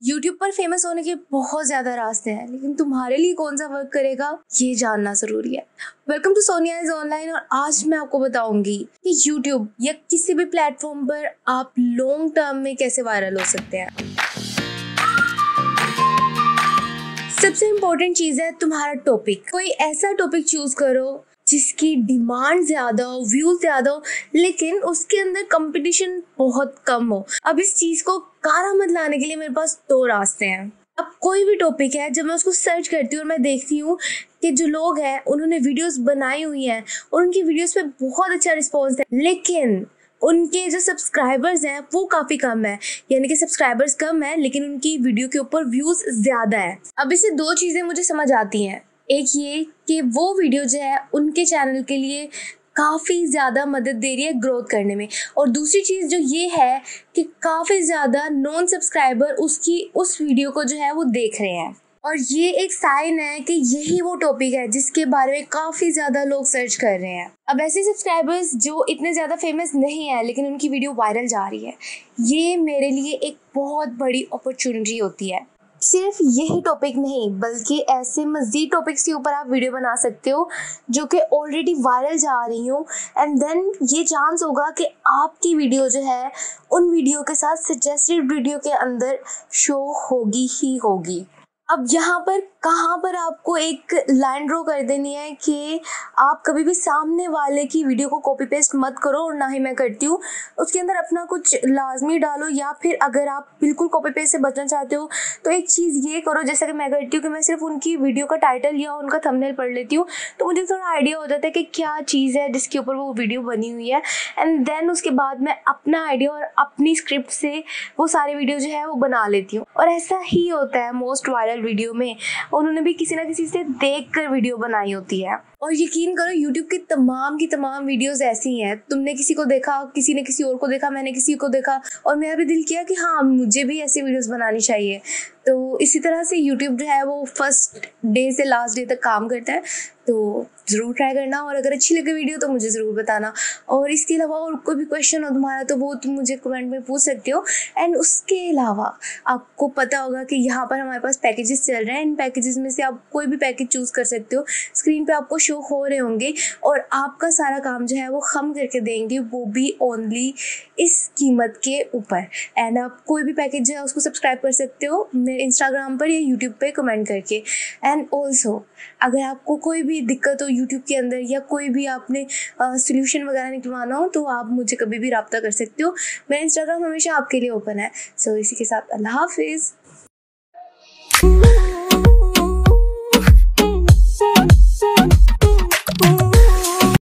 YouTube पर famous होने के बहुत ज़्यादा रास्ते हैं, लेकिन तुम्हारे लिए कौन सा वर्क करेगा ये जानना ज़रूरी है। Welcome to Sonia is online और आज मैं आपको बताऊंगी कि YouTube या किसी भी प्लेटफॉर्म पर आप लॉन्ग टर्म में कैसे वायरल हो सकते हैं। सबसे इम्पोर्टेंट चीज़ है तुम्हारा टॉपिक। कोई ऐसा टॉपिक चूज करो जिसकी डिमांड ज़्यादा हो, व्यूज ज़्यादा हो, लेकिन उसके अंदर कंपटीशन बहुत कम हो। अब इस चीज़ को कारामद लाने के लिए मेरे पास दो रास्ते हैं। अब कोई भी टॉपिक है, जब मैं उसको सर्च करती हूँ और मैं देखती हूँ कि जो लोग हैं उन्होंने वीडियोस बनाई हुई हैं और उनकी वीडियोस पे बहुत अच्छा रिस्पॉन्स है, लेकिन उनके जो सब्सक्राइबर्स हैं वो काफ़ी कम है, यानी कि सब्सक्राइबर्स कम है लेकिन उनकी वीडियो के ऊपर व्यूज़ ज़्यादा है। अब इससे दो चीज़ें मुझे समझ आती हैं। एक ये कि वो वीडियो जो है उनके चैनल के लिए काफ़ी ज़्यादा मदद दे रही है ग्रोथ करने में, और दूसरी चीज़ जो ये है कि काफ़ी ज़्यादा नॉन सब्सक्राइबर उसकी उस वीडियो को जो है वो देख रहे हैं, और ये एक साइन है कि यही वो टॉपिक है जिसके बारे में काफ़ी ज़्यादा लोग सर्च कर रहे हैं। अब ऐसे सब्सक्राइबर्स जो इतने ज़्यादा फेमस नहीं है लेकिन उनकी वीडियो वायरल जा रही है, ये मेरे लिए एक बहुत बड़ी अपॉर्चुनिटी होती है। सिर्फ यही टॉपिक नहीं बल्कि ऐसे मज़ीद टॉपिक्स के ऊपर आप वीडियो बना सकते हो जो कि ऑलरेडी वायरल जा रही हो, एंड देन ये चांस होगा कि आपकी वीडियो जो है उन वीडियो के साथ सजेस्टेड वीडियो के अंदर शो होगी ही होगी। अब यहाँ पर कहाँ पर आपको एक लाइन ड्रॉ कर देनी है कि आप कभी भी सामने वाले की वीडियो को कॉपी पेस्ट मत करो, और ना ही मैं करती हूँ। उसके अंदर अपना कुछ लाजमी डालो, या फिर अगर आप बिल्कुल कॉपी पेस्ट से बचना चाहते हो तो एक चीज़ ये करो, जैसा कि मैं करती हूँ कि मैं सिर्फ उनकी वीडियो का टाइटल या उनका थंबनेल पढ़ लेती हूँ, तो मुझे थोड़ा आइडिया हो जाता है कि क्या चीज़ है जिसके ऊपर वो वीडियो बनी हुई है, एंड देन उसके बाद मैं अपना आइडिया और अपनी स्क्रिप्ट से वो सारी वीडियो जो है वो बना लेती हूँ। और ऐसा ही होता है मोस्ट वायरल वीडियो में, उन्होंने भी किसी ना किसी से देखकर वीडियो बनाई होती है। और यकीन करो YouTube की तमाम वीडियोस ऐसी हैं, तुमने किसी को देखा, किसी ने किसी और को देखा, मैंने किसी को देखा, और मेरा भी दिल किया कि हाँ मुझे भी ऐसी वीडियोस बनानी चाहिए। तो इसी तरह से YouTube जो है वो फर्स्ट डे से लास्ट डे तक काम करता है, तो ज़रूर ट्राई करना, और अगर अच्छी लगे वीडियो तो मुझे ज़रूर बताना। और इसके अलावा और कोई भी क्वेश्चन हो तुम्हारा तो वो तुम मुझे कमेंट में पूछ सकते हो। एंड उसके अलावा आपको पता होगा कि यहाँ पर हमारे पास पैकेजेस चल रहे हैं, इन पैकेजेस में से आप कोई भी पैकेज चूज़ कर सकते हो, स्क्रीन पे आपको शो हो रहे होंगे, और आपका सारा काम जो है वो हम करके देंगे, वो भी ओनली इस कीमत के ऊपर। एंड आप कोई भी पैकेज जो है उसको सब्सक्राइब कर सकते हो मेरे इंस्टाग्राम पर या यूट्यूब पे कमेंट करके। एंड ऑल्सो अगर आपको कोई भी दिक्कत हो यूट्यूब के अंदर, या कोई भी आपने सोल्यूशन वगैरह निकलवाना हो, तो आप मुझे कभी भी रब्ता कर सकते हो। मेरा इंस्टाग्राम हमेशा आपके लिए ओपन है। सो इसी के साथ अल्लाह हाफिज़।